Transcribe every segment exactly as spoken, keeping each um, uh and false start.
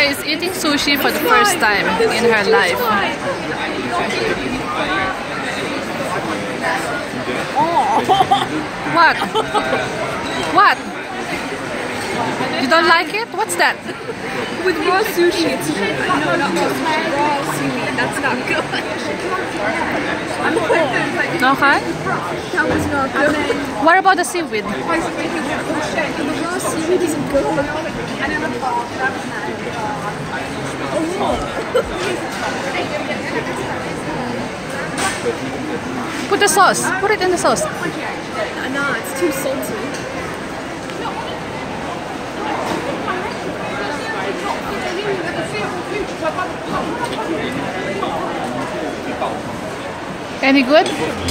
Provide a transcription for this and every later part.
Jessica is eating sushi for the first time in her life. What? What? You don't like it? What's that? With raw sushi, it's no, not raw sushi, raw seaweed. That's not good. Okay. That was not good. What about the seaweed? The raw seaweed isn't good. Put the sauce. Put it in the sauce. No, it's too salty. Any good?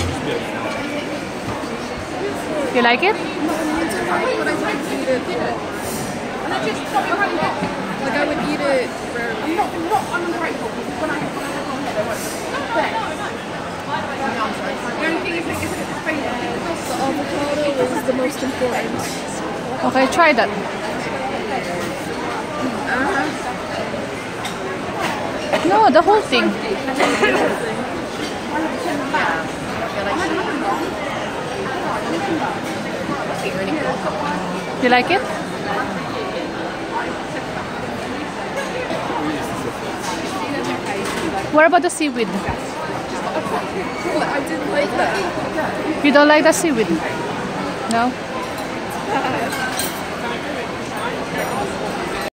You like it? Like I would eat it rarely. The avocado is the most important. Okay, try that. Uh-huh. No, the whole thing. You like it? What about the seaweed? I didn't like that. You don't like the seaweed? No?